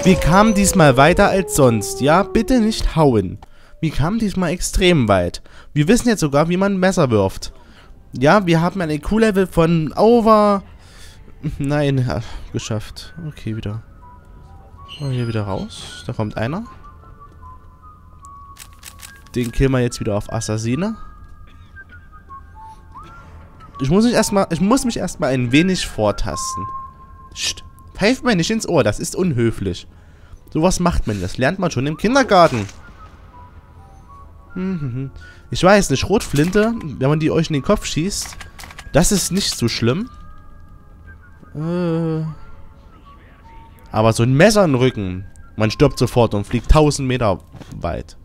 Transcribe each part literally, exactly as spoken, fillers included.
Wir kamen diesmal weiter als sonst. Ja, bitte nicht hauen. Wir kamen diesmal extrem weit. Wir wissen jetzt sogar, wie man ein Messer wirft. Ja, wir haben ein E Q-Level von over... Nein, ja, geschafft. Okay, wieder. Oh, hier wieder raus. Da kommt einer. Den killen wir jetzt wieder auf Assassine. Ich muss mich erstmal, ich muss mich erstmal ein wenig vortasten. Psst. Pfeift mir nicht ins Ohr, das ist unhöflich. Sowas macht man, das lernt man schon im Kindergarten. Ich weiß, eine Schrotflinte, wenn man die euch in den Kopf schießt, das ist nicht so schlimm. Äh, aber so ein Messer in den Rücken, man stirbt sofort und fliegt tausend Meter weit.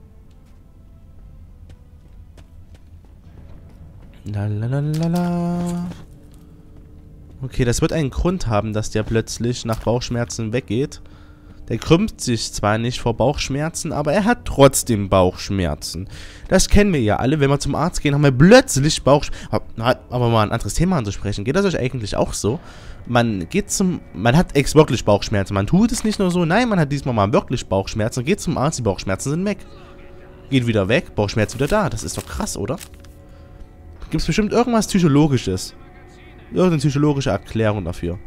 Lalalala. Okay, das wird einen Grund haben, dass der plötzlich nach Bauchschmerzen weggeht. Der krümmt sich zwar nicht vor Bauchschmerzen, aber er hat trotzdem Bauchschmerzen. Das kennen wir ja alle. Wenn wir zum Arzt gehen, haben wir plötzlich Bauchschmerzen. Aber mal ein anderes Thema anzusprechen. Geht das euch eigentlich auch so? Man geht zum... Man hat ex wirklich Bauchschmerzen. Man tut es nicht nur so. Nein, man hat diesmal mal wirklich Bauchschmerzen. Geht zum Arzt, die Bauchschmerzen sind weg. Geht wieder weg, Bauchschmerzen wieder da. Das ist doch krass, oder? Gibt es bestimmt irgendwas Psychologisches. Irgendeine psychologische Erklärung dafür.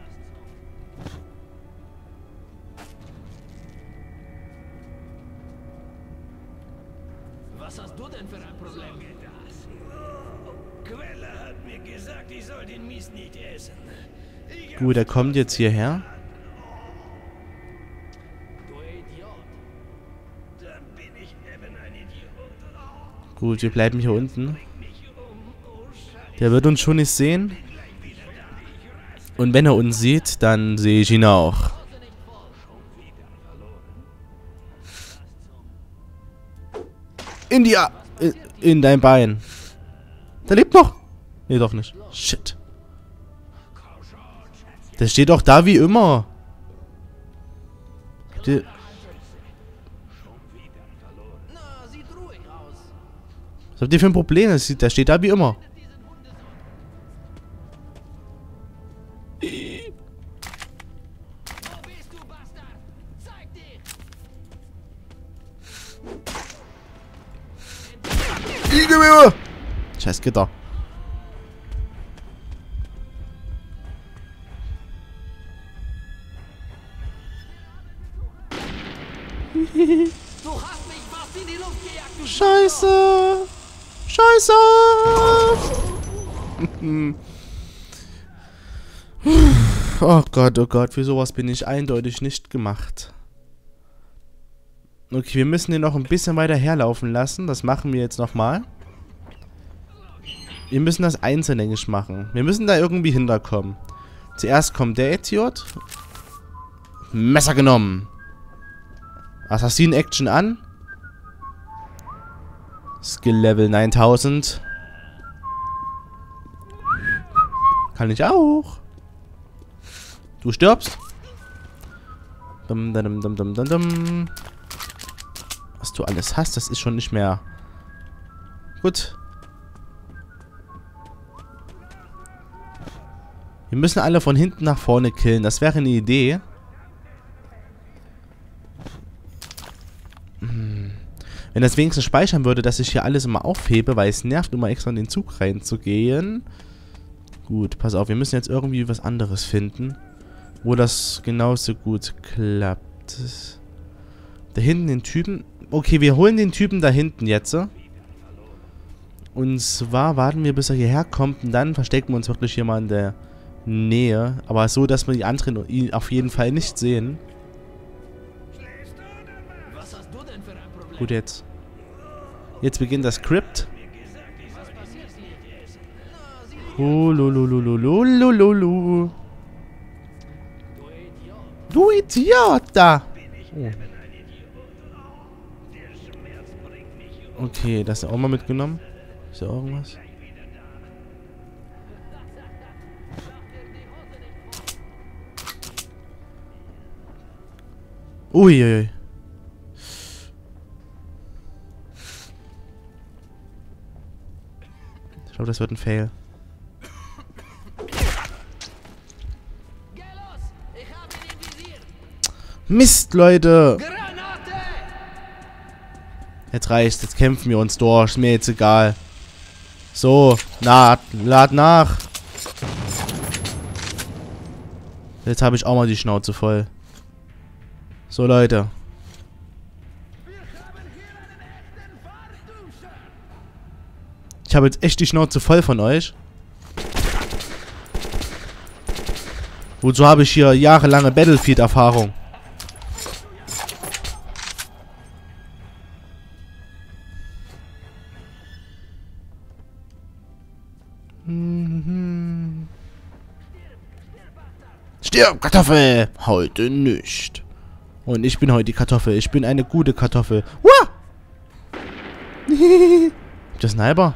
Was hast du denn für ein Problem? Quelle hat mir gesagt, ich soll den Mist nicht essen. Gut, er kommt jetzt hierher. Du Idiot. Dann bin ich eben ein Idiot. Gut, wir bleiben hier unten. Der wird uns schon nicht sehen. Und wenn er uns sieht, dann sehe ich ihn auch. India! In, in dein Bein. Der lebt noch. Nee, doch nicht. Shit. Der steht doch da wie immer. Der Was habt ihr für ein Problem? Der steht da wie immer. Scheiß Gitter. Du hast mich fast in die Luft gejagt, du Scheiße. Scheiße. Oh Gott, oh Gott, für sowas bin ich eindeutig nicht gemacht. Okay, wir müssen den noch ein bisschen weiter herlaufen lassen. Das machen wir jetzt nochmal. Wir müssen das einzelgängig machen. Wir müssen da irgendwie hinterkommen. Zuerst kommt der Idiot. Messer genommen. Assassin-Action an. Skill-Level neuntausend. Kann ich auch. Du stirbst. Dum, dum, dum, dum, dum, dum. Was du alles hast, das ist schon nicht mehr... Gut. Wir müssen alle von hinten nach vorne killen. Das wäre eine Idee. Hm. Wenn das wenigstens speichern würde, dass ich hier alles immer aufhebe, weil es nervt, immer extra in den Zug reinzugehen. Gut, pass auf. Wir müssen jetzt irgendwie was anderes finden, wo das genauso gut klappt. Da hinten den Typen... Okay, wir holen den Typen da hinten jetzt. Und zwar warten wir, bis er hierher kommt. Und dann verstecken wir uns wirklich hier mal in der Nähe. Aber so, dass wir die anderen ihn auf jeden Fall nicht sehen. Was hast du denn für ein Problem? Gut, jetzt. Jetzt beginnt das Skript. Hulululululululu. Du Idiot da. Oh. Okay, das ist auch mal mitgenommen. Ist da irgendwas? Uiuiui. Ich glaube, das wird ein Fail. Mist, Leute. Granate! Jetzt reicht's. Jetzt kämpfen wir uns durch. Ist mir jetzt egal. So. Na, lad nach. Jetzt habe ich auch mal die Schnauze voll. So, Leute. Ich habe jetzt echt die Schnauze voll von euch. Wozu habe ich hier jahrelange Battlefield-Erfahrung? Stirb, Kartoffel! Heute nicht. Und ich bin heute die Kartoffel. Ich bin eine gute Kartoffel. Wah! Der Sniper.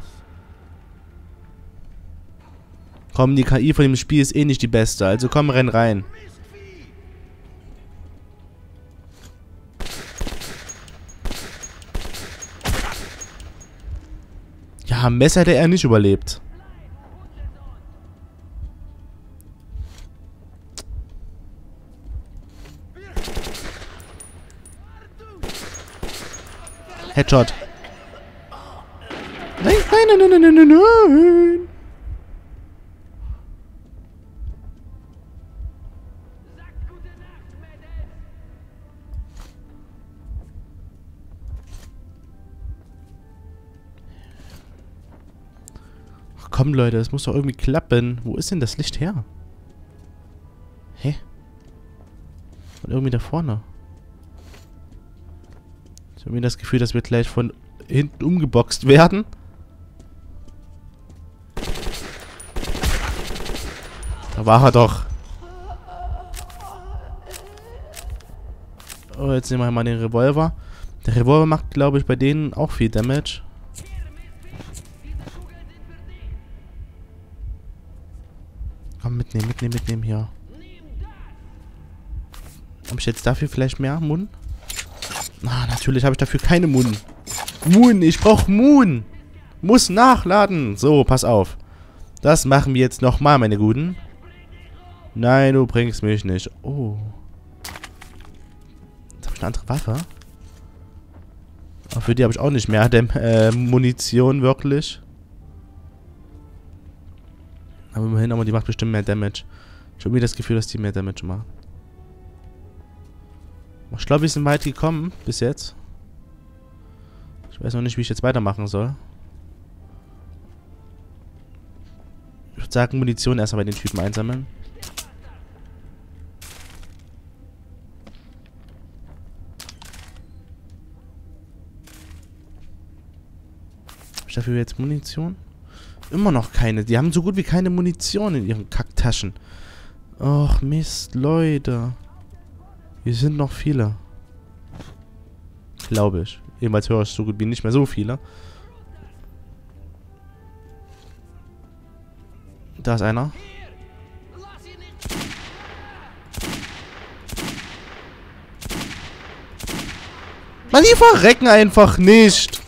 Komm, die K I von dem Spiel ist eh nicht die beste. Also komm, renn rein. Ja, Messer hätte er nicht überlebt. Headshot. Nein, nein, nein, nein, nein, nein, nein. Ach komm, Leute, das muss doch irgendwie klappen. Wo ist denn das Licht her? Hä? Und irgendwie da vorne. Ich habe mir das Gefühl, dass wir gleich von hinten umgeboxt werden. Da war er doch. Oh, jetzt nehmen wir mal den Revolver. Der Revolver macht, glaube ich, bei denen auch viel Damage. Komm, mitnehmen, mitnehmen, mitnehmen hier. Habe ich jetzt dafür vielleicht mehr Mun? Ah, natürlich habe ich dafür keine Mun. Mun, ich brauche Mun. Muss nachladen. So, pass auf. Das machen wir jetzt nochmal, meine Guten. Nein, du bringst mich nicht. Oh. Jetzt habe ich eine andere Waffe. Aber für die habe ich auch nicht mehr Dem äh, Munition, wirklich. Aber immerhin, aber die macht bestimmt mehr Damage. Ich habe mir das Gefühl, dass die mehr Damage macht. Ich glaube, wir sind weit gekommen bis jetzt. Ich weiß noch nicht, wie ich jetzt weitermachen soll. Ich würde sagen, Munition erstmal bei den Typen einsammeln. Habe ich dafür jetzt Munition? Immer noch keine. Die haben so gut wie keine Munition in ihren Kacktaschen. Och, Mist, Leute. Hier sind noch viele. Glaube ich. Jedenfalls höre ich so gut wie nicht mehr so viele. Da ist einer. Mann, die verrecken einfach nicht.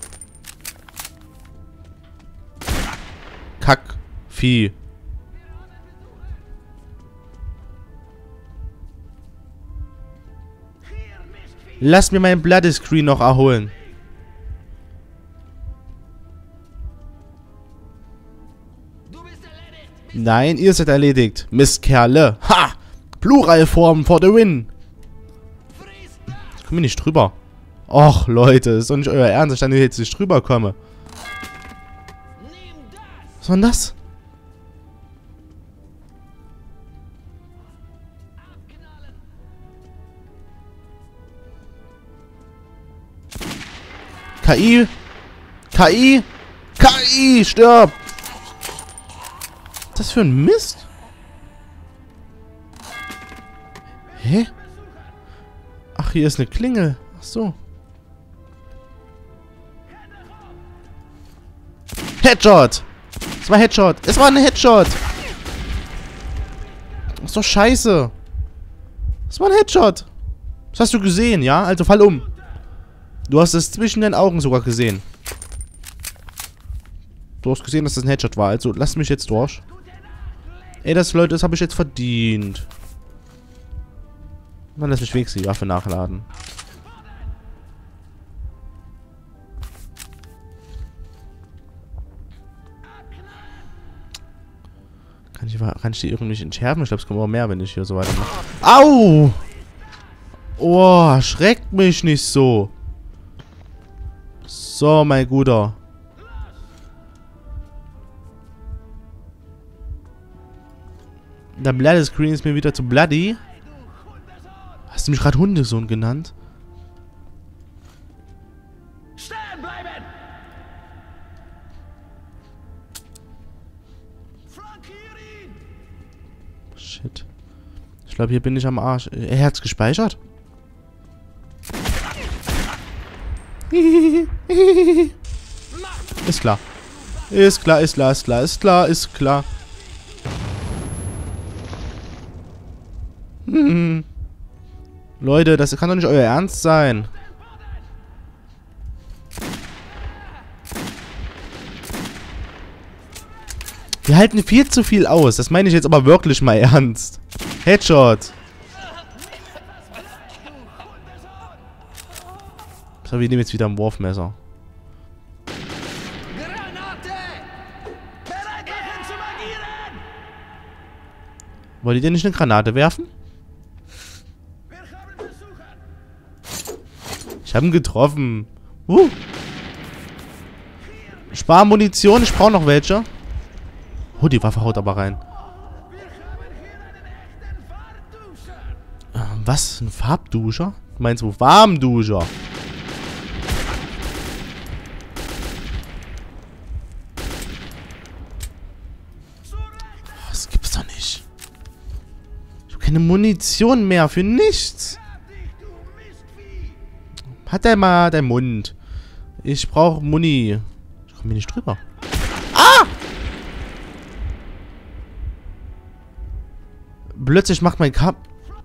Kack. Vieh. Lass mir meinen Bloody Screen noch erholen. Nein, ihr seid erledigt. Mistkerle. Ha! Pluralform for the win. Ich komme nicht drüber. Och, Leute, das ist doch nicht euer Ernst, dass ich dann jetzt nicht drüber komme. Was war denn das? K I! K I! K I! Stirb! Was ist das für ein Mist? Hä? Ach, hier ist eine Klingel. Ach so. Headshot! Es war Headshot! Es war ein Headshot! Das ist doch scheiße! Es war ein Headshot! Das hast du gesehen, ja? Also fall um! Du hast es zwischen den Augen sogar gesehen. Du hast gesehen, dass das ein Headshot war. Also, lass mich jetzt durch. Ey, das, Leute, das habe ich jetzt verdient. Dann lass mich wenigstens die Waffe nachladen. Kann ich, kann ich die irgendwie nicht entschärfen? Ich glaube, es kommt auch mehr, wenn ich hier so weitermache. Au! Oh, erschreckt mich nicht so. So, mein Guter. Der Bloody Screen ist mir wieder zu bloody. Hast du mich gerade Hundesohn genannt? Stehen bleiben! Flankier ihn! Shit. Ich glaube, hier bin ich am Arsch. Er hat's gespeichert? Ist klar. Ist klar, ist klar, ist klar, ist klar, ist klar. Hm. Leute, das kann doch nicht euer Ernst sein. Wir halten viel zu viel aus. Das meine ich jetzt aber wirklich mal ernst. Headshot. So, wir nehmen jetzt wieder ein Wurfmesser. Granate! Bereit machen zum Agieren! Wollt ihr nicht eine Granate werfen? Wir haben Besucher! Ich habe ihn getroffen. Uh. Spar Munition, ich brauche noch welche. Oh, die Waffe haut aber rein. Wir haben hier einen echten Farbduscher! Ähm, was? Ein Farbduscher? Du meinst wo? Warmduscher? Das gibt's doch nicht. Ich habe keine Munition mehr für nichts. Du Mistvieh! Hat er mal deinen Mund. Ich brauche Muni. Ich komme hier nicht drüber. Ah! Plötzlich macht mein Kabel...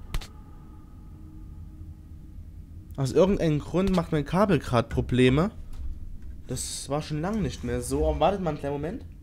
Aus irgendeinem Grund macht mein Kabel gerade Probleme. Das war schon lange nicht mehr so. Wartet mal einen kleinen Moment.